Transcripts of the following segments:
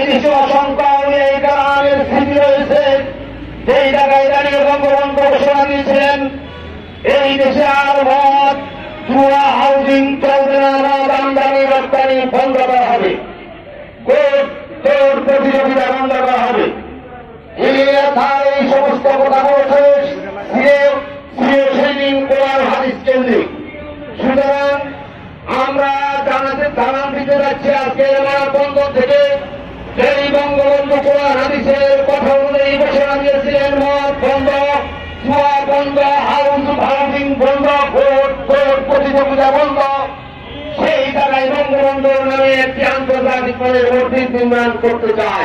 দেশে অসংখ্য এই গ্রামের স্মৃতি রয়েছে, যেই জায়গায় দাঁড়িয়ে বঙ্গবন্ধু ঘোষণা দিয়েছিলেন এই দেশে আর মদ জুয়া হাউজিং চলবে না, মদ আমদানি রপ্তানি বন্ধ করা হবে, কোর্ট তোর প্রতিযোগিতা বন্ধ করা হবে। এই সমস্ত কথা বলছে সেদিন কোরআন হাদিস কেন্দ্রিক। সুতরাং আমরা জানান দিতে যাচ্ছি আজকের মানববন্ধন থেকে, সেই বঙ্গবন্ধু কোরআন হাদিসের কথা অনুযায়ী ঘোষণা দিয়েছিলেন মদ বন্ধ, জুয়া বন্ধ, হাউজিং বন্ধ, কোর্ট প্রতিযোগিতা বন্ধ। সেই জায়গায় বঙ্গবন্ধুর নামে একটি আন্তর্জাতিক মানের মসজিদ নির্মাণ করতে চাই।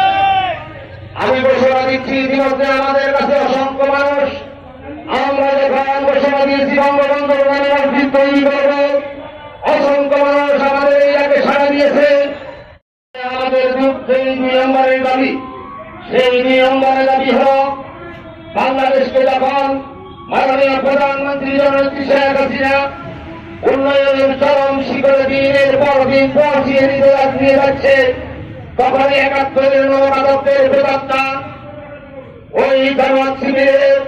আমি ঘোষণা দিচ্ছি ইতিমধ্যে আমাদের কাছে অসংখ্য মানুষ, আমরা যখন ঘোষণা দিয়েছি বঙ্গবন্ধুর নামে মসজিদ তৈরি করব, অসংখ্য মানুষ আমাদের এই আগে সাড়া দিয়েছে। আমাদের সেই 2 নম্বরের দাবি, সেই 2 নম্বরের দাবি হল বাংলাদেশকে যখন মাননীয় প্রধানমন্ত্রী জননেত্রী শেখ হাসিনা উন্নয়নের চরম শিখরে দিনের পর দিন পৌঁছিয়ে নিয়ে যাচ্ছে, তখন 71-এর নবমাদকের বেদাত্তা ওই জামাত শিবিরের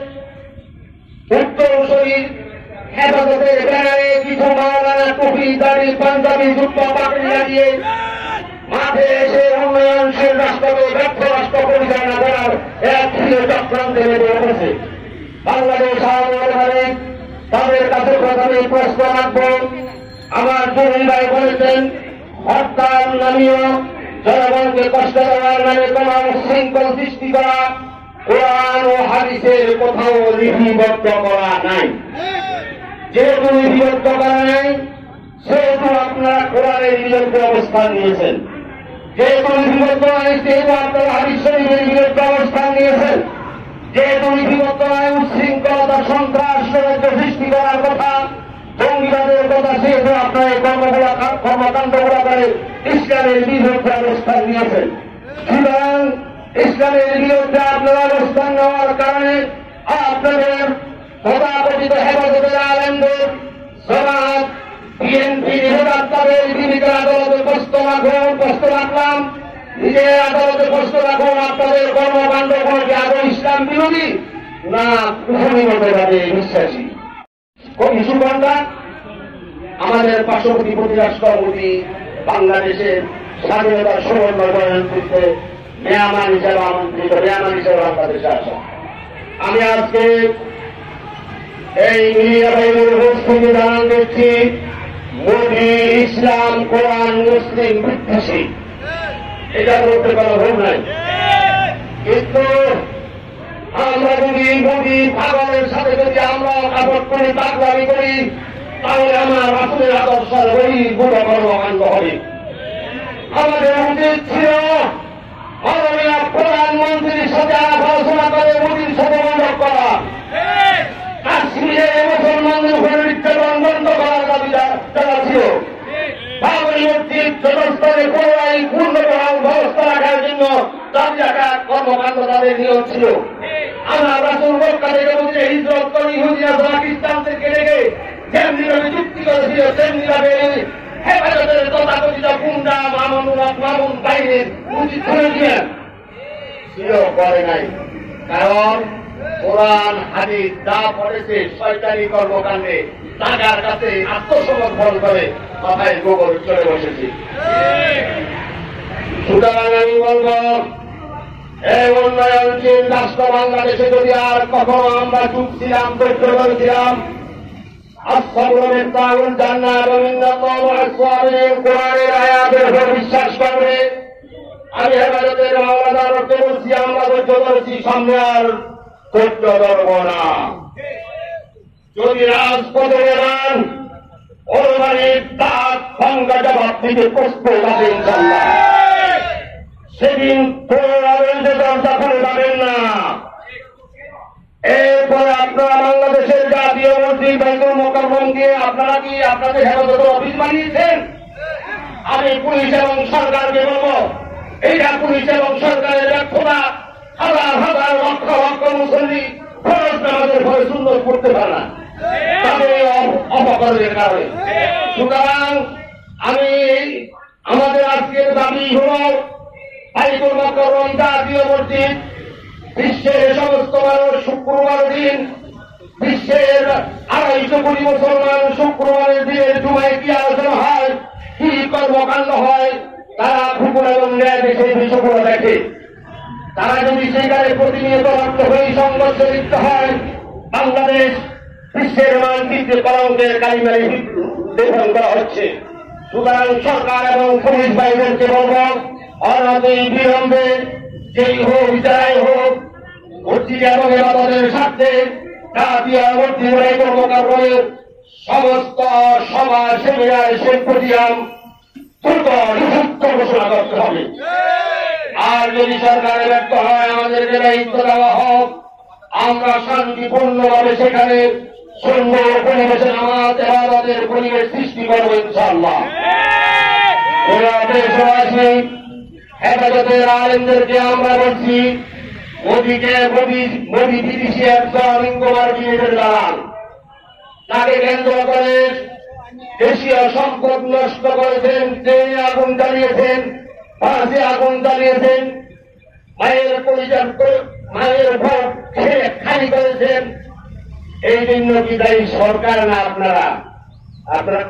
উত্তরসূরি হেফাজতের ব্যানারে কিছু মাওলানা টুপি দাড়ি পাঞ্জাবি জুব্বা পাগড়ি লাগিয়ে মাঠে এসে উন্নয়নশীল রাষ্ট্রকে ব্যর্থ রাষ্ট্র পরিচালনা করার এক চক্রান্তে নেমে বসেছে। বাংলাদেশ আওয়ামী তাদের কাছে প্রথমে প্রশ্ন রাখবো, আমার জমি ভাই বলেছেন হরতাল নামীয় জনগণকে কষ্ট দেওয়ার নামে কোন শৃঙ্খল সৃষ্টি করা কোরআন ও হাদিসের কোথাও লিপিবদ্ধ করা নাই। যেহেতু লিপিবদ্ধ করা নাই, সেহেতু আপনারা কোরআনের বিরুদ্ধে অবস্থান নিয়েছেন। যেহেতু লিপিবদ্ধ নাই, সেহেতু আপনারা হাদিস শরীফের বিরুদ্ধে অবস্থান নিয়েছেন। যেহেতু লিপিবদ্ধ নাই, উচ্ছৃঙ্খলতা সন্ত্রাস সৃষ্টি করার কথা, জঙ্গিবাদের কথা, সেহেতু আপনারা এই কর্মকাণ্ডগুলা করে ইসলামের বিরুদ্ধে অবস্থান নিয়েছেন। সুতরাং ইসলামের বিরুদ্ধে আপনারা অবস্থান নেওয়ার কারণে আপনাদের তথাকথিত হেফাজতের আলেমদের জামাত বিএনপি নেতাদের বিরুদ্ধে আদালতে প্রশ্ন রাখলাম, নিজের আদালতে প্রশ্ন রাখুন আপনাদের কর্মকাণ্ড কোনটি আদৌ ইসলাম বিরোধী না কুফরিগতভাবে বিশ্বাসী। কবি সুগন্ধা আমাদের পার্শ্ববর্তী প্রতিরাষ্ট্রপতি বাংলাদেশের স্বাধীনতার সুবর্ণ জয়ন্তীতে মেহমান হিসেবে আমন্ত্রিত, মেহমান হিসেবে বাংলাদেশে আসা। আমি আজকে এই মিডিয়া বাহিনীর উপস্থিতি জানান দিচ্ছি, মোদী ইসলাম কোরআন মুসলিম বিদ্বেষী, এটার মধ্যে কোনো ভুল নাই। কিন্তু আমরা যদি মোদী পাগলের সাথে যদি আমরা কাপড় করি, পাগলামি করি, তাহলে আমার রাসূলের আদর্শের ওই বুড়ো কর্মকাণ্ড হবে। আমাদের উচিত ছিল মাননীয় প্রধানমন্ত্রীর সাথে আলোচনা করে মোদীর সাথে বৈঠক করা, কাশ্মীরে মুসলমানদের উপরে নির্যাতন বন্ধ করার দাবি যারা ছিল, বাবরি মসজিদ ব্যবস্থায় পুনরায় পূর্ণবহাল ব্যবস্থা রাখার জন্য দাবি রাখার কর্মকাণ্ড তাদের নিয়ম ছিল। আমরা রাসূল মক্কা থেকে মদিনায় হিজরত করে ইহুদিরা খ্রিস্টানদেরকে রেখে যেমনিভাবে চুক্তি করেছিল, তেমনিভাবে হেফাজতের তথাকথিত গুন্ডা মামুন বাহিনীর উচিত করেছিলেন, ছিল করে নাই। কারণ কোরআন হাদিস যা পড়েছে শয়তানি কর্মকাণ্ডে টাকার কাছে আত্মসমর্পণ করে মাথায় গোবর চলে বসেছে। সুতরাং আমি বলব, এই উন্নয়নশীল রাষ্ট্র বাংলাদেশে যদি আর কখনো আমরা চুপছিলাম, ধৈর্য ধরেছিলাম, কোরআনের আয়াতের উপর বিশ্বাস করবে, আমি হেফাজতের মাওলানার অর্থে বলছি, আমরা ধৈর্য ধরেছি, সামনে আর ধৈর্য ধরব না। যদি রাজপথে যান অনুমানিক দাঁত ভাঙ্গা জবাব দিতে প্রস্তুত আছে ইনশাআল্লাহ। সেদিন যখন যাবেন না, এরপরে আপনারা বাংলাদেশের জাতীয় মসজিদ বাইতুল মুকাররমকে আপনারা কি আপনাদের হেফাজত অফিস বানিয়েছেন? আমি পুলিশ এবং সরকারকে বলবো, এইটা পুলিশ এবং সরকারের ব্যর্থতা। হাজার হাজার লক্ষ লক্ষ মুসল্লি ফরজ নামাজের ফলে সুন্দর করতে পারে না, তাদের অপকর্মের কারণে। সুতরাং আমাদের আজকের দাবি হল, বাইতুল মুকাররম জাতীয় মসজিদ বিশ্বের সমস্ত মানুষ শুক্রবার দিন, বিশ্বের 250 কোটি মুসলমান শুক্রবারের দিনের জুমায় কি আলোচনা হয়, কি কর্মকাণ্ড হয়, তারা ফুকুর এবং ন্যায় সেই বিষয়গুলো দেখে। তারা যদি সেখানে প্রতিনিয়ত রক্ত হয়ে সংঘর্ষে লিপ্ত হয়, বাংলাদেশ বিশ্বের মানচিত্রে কলঙ্কের কালিমারি লেখন করা হচ্ছে। সুতরাং সরকার এবং পুলিশ বাহিনীকে বলব, অনতি বিলম্বে যেই হোক যারাই হোক মসজিদ এবং ইবাদতের স্বার্থে জাতীয় মসজিদ কর্মকাণ্ডের সমস্ত সভা সেমিনার সিম্পোজিয়াম দ্রুত নিষিদ্ধ ঘোষণা করতে হবে। আর যদি সরকারে ব্যর্থ হয়, আমাদেরকে দায়িত্ব দেওয়া হোক, আমরা শান্তিপূর্ণভাবে সেখানে সুন্দর পরিবেশে নামাজ ইবাদতের পরিবেশ সৃষ্টি করবো ইনশাআল্লাহ। দেশবাসী, হেফাজতের আলেমদেরকে আমরা বলছি, মোদী বিদেশি একজন ইঙ্গমার বিয়ের দালাল, তাকে কেন্দ্র করে দেশীয় সম্পদ নষ্ট করেছেন, ট্রেনে আগুন জ্বালিয়েছেন, বাসে আগুন জ্বালিয়েছেন, মায়ের ভোট খেয়ে খালি করেছেন। এই জন্য কি দায়ী সরকার না আপনারা? আপনারা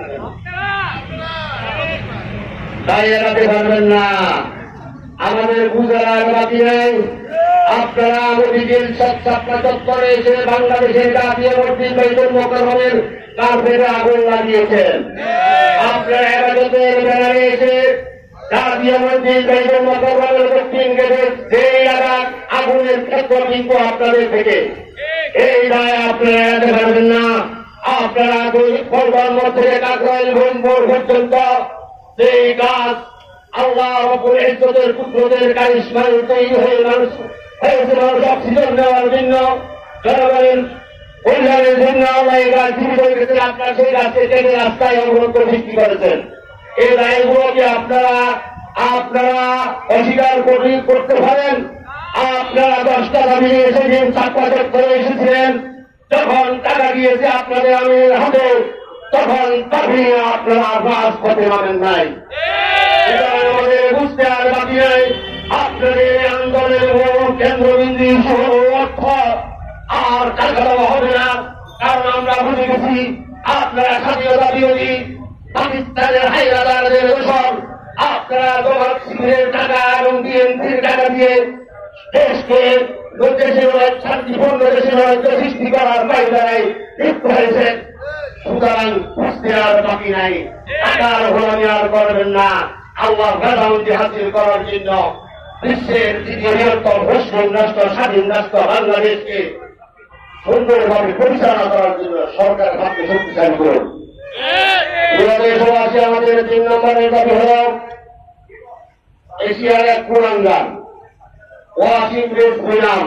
তাই এড়াতে পারবেন না। আমাদের গুজরাট বাকি নেই। আপনারা মোদীজির ছাত্রা চত্বরে এসে বাংলাদেশের জাতীয় মসজিদ বাইতুল মুকাররমের কাফেরে আগুন লাগিয়েছেন। আপনারা হেফাজতের ব্যানারে এসে জাতীয় মসজিদ বাইতুল মুকাররমের দক্ষিণ গেটে যে এলাকা আগুনের ক্ষেত্র কিন্তু আপনাদের থেকে, এই দায় আপনারা এড়াতে পারবেন না। আপনারা ফলবান থেকে কাকরাইল ভোর পর্যন্ত সেই গাছ আল্লাহ রাব্বুল ইজ্জতের পুত্রদের কারিশমায় তৈরি হয়ে মানুষ হয়েছে, মানুষ অক্সিজেন নেওয়ার জন্য, জনগণের কল্যাণের জন্য আল্লাহ এই গাছ জীবিত রেখেছেন। আপনারা সেই গাছকে কেটে রাস্তায় অবরোধ করে বিক্রি করেছেন। এই দায়গুলোকে আপনারা অস্বীকার করতে পারেন? আপনারা 10টা দাবি এসেছেন, ছাত্রা চত্বরে এসেছিলেন, যখন টাকা দিয়েছে আপনাদের আমির হাতে, তখন দাবি আপনারা রাজপথে নামেন নাই। আমাদের বুঝতে আর বাকি নাই, আপনাদের আন্দোলনের কেন্দ্রবিন্দু সহ অর্থ আর টাকা দেওয়া হবে না। কারণ আমরা বুঝে গেছি আপনারা স্বাধীনতা বিরোধী, পাকিস্তানের হাইলাদারদের দোষর। আপনারা তোমার শিবিরের টাকা এবং বিএনপির টাকা দিয়ে দেশকে শান্তিপূর্ণ দেশের সৃষ্টি করার বাইরে লিপ্ত হয়েছেন। সুতরাং বুঝতে আর বাকি নাই, টাকার গোলামি আর করবেন না। আল্লাহ প্রধানমন্ত্রী হাসিল করার জন্য বিশ্বের দ্বিতীয় বৃহত্তম মুসলিম রাষ্ট্র, স্বাধীন রাষ্ট্র বাংলাদেশকে সুন্দরভাবে পরিচালনা করার জন্য সরকার ভাবকে শক্তিশালী করুন। দেশবাসী, আমাদের 3 নম্বরের দাবি হল এশিয়ার এক কুলাঙ্গার ওয়াসিম রেস বিনাম।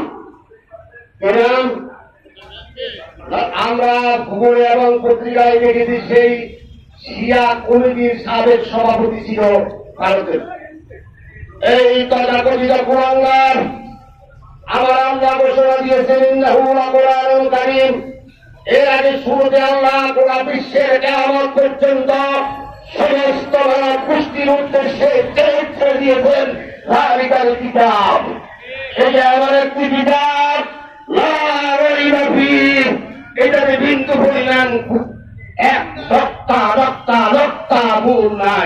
আমরা ভূগোলে এবং পত্রিকায় দেখেছি সেই শিয়া কমিটির সাবেক সভাপতি ছিল ভারতের। এই তথাকথিত কুলাঙ্গার আমার আল্লাহ ঘোষণা দিয়েছেন ইন্নাহু লাকুরআনুন কারীম। এর আগে শুরুতে আল্লাহ গোটা বিশ্বের কিয়ামত পর্যন্ত সমস্ত মানব পুষ্টির উদ্দেশ্যে চরিত্র দিয়েছেন যালিকাল কিতাব। এটা এমন একটি কিতাব লা রাইবা ফীহি, এটাতে বিন্দু পরিমাণ এক দক্তা ভুল নাই।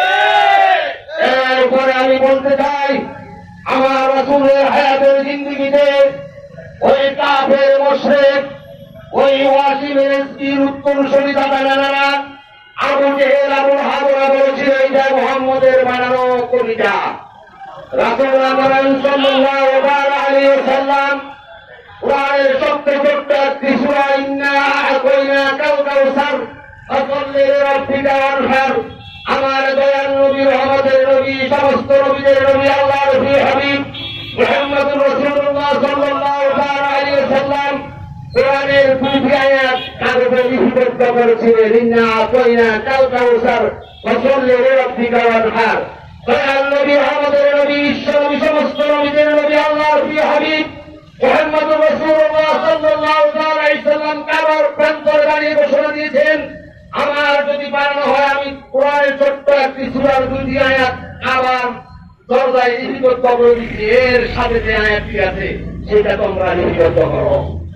এরপরে আমি বলতে চাই, আমার রাসূলের হায়াতের জিন্দেগিতে ওই কাফের মুশরিক, ওই ওয়াসিমের স্ত্রীর উত্তরসূরি দাদা-নানারা আবু জেহেল, আবু হাবরা বলেছিল এটা মুহাম্মদের বানানো কবিতা। রাসূল বলেন সাল্লাল্লাহু আলাইহি ওয়াসাল্লাম, কুরআনের সবচেয়ে ছোট্ট একটি সূরা ইন্না আ'তাইনাকাল কাউসার ফাসাল্লি লিরাব্বিকা ওয়ানহার। আমার দয়ার নবী, রহমতের নবী, সমস্ত নবীদের নবী, আল্লাহর প্রিয় হাবিব মুহাম্মদুর রাসূলুল্লাহ সাল্লাল্লাহু আলাইহি ওয়াসাল্লাম কোরআনের 2টি আয়াত কাগজে লিপিবদ্ধ করেছিলেন, ইন্না আ'তাইনাকাল কাউসার ফাসাল্লি লিরাব্বিকা ওয়ানহার। দয়ার নবী, রহমতের নবী, বিশ্বনবী, সমস্ত নবীদের নবী, আল্লাহর প্রিয় হাবিব মুহাম্মদুর রাসূলুল্লাহ সাল্লাল্লাহু আলাইহি ওয়াসাল্লাম কাবার প্রান্তরে দাঁড়িয়ে ঘোষণা দিয়েছেন, আমার যদি বানানো হয় আমি কোরআনের ছোট্ট একটি সূরার 2টি আয়াত আবার দরজায় লিপিবদ্ধ করে দিচ্ছি, এর সাথে যে আয়াতটি আছে সেটা তোমরা লিপিবদ্ধ করো।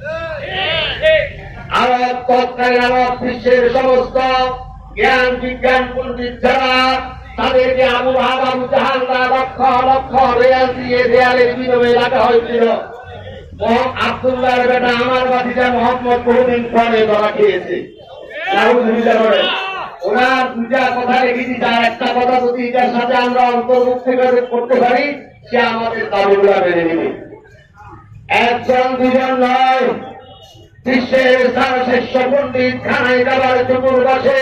আরব তৎকালীন আরব বিশ্বের সমস্ত জ্ঞান বিজ্ঞান পণ্ডিত যারা তাদেরকে আবু আহাব আবু জাহালরা লক্ষ লক্ষ রেয়াল দিয়ে দেয়ালের বিনিময়ে রাখা হয়েছিল। আব্দুল্লাহর বেটা আমার বাতিজা মোহাম্মদ বহুদিন পরে ধরা খেয়েছে। ওনার দুটা কথা রেখেছি, তার একটা কথা যদি এটার সাথে আমরা অন্তর্ভুক্ত করতে পারি সে আমাদের দাবিগুলা মেনে নেবে। একজন দুজন নয়, বিশ্বের শ্রেষ্ঠ পণ্ডিত খানায় যাবার চতুর্পাশে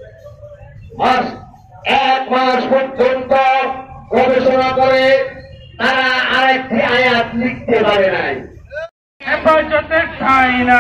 1 মাস পর্যন্ত গবেষণা করে তারা আরেকটি আয়াত লিখতে পারে নাই। হেফাজতের ঠাই না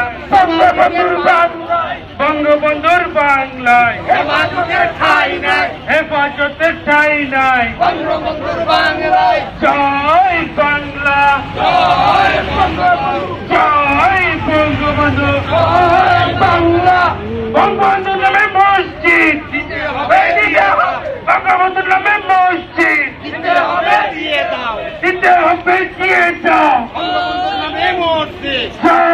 বঙ্গবন্ধুর বাংলায়, হেফাজতের ঠাই নাই, হেফাজতের ঠাই নাই বঙ্গবন্ধুর বাংলায়। জয় বাংলা, জয় বঙ্গবন্ধু, জয় বঙ্গবন্ধু, জয় বাংলা। বঙ্গবন্ধু নামে মসজিদ দিতে হবে, বঙ্গবন্ধুর নামে মসজিদ দিতে হবে, দিয়ে দাও, দিতে হবে, দিয়ে দাও। বঙ্গবন্ধুর নামে মসজিদ।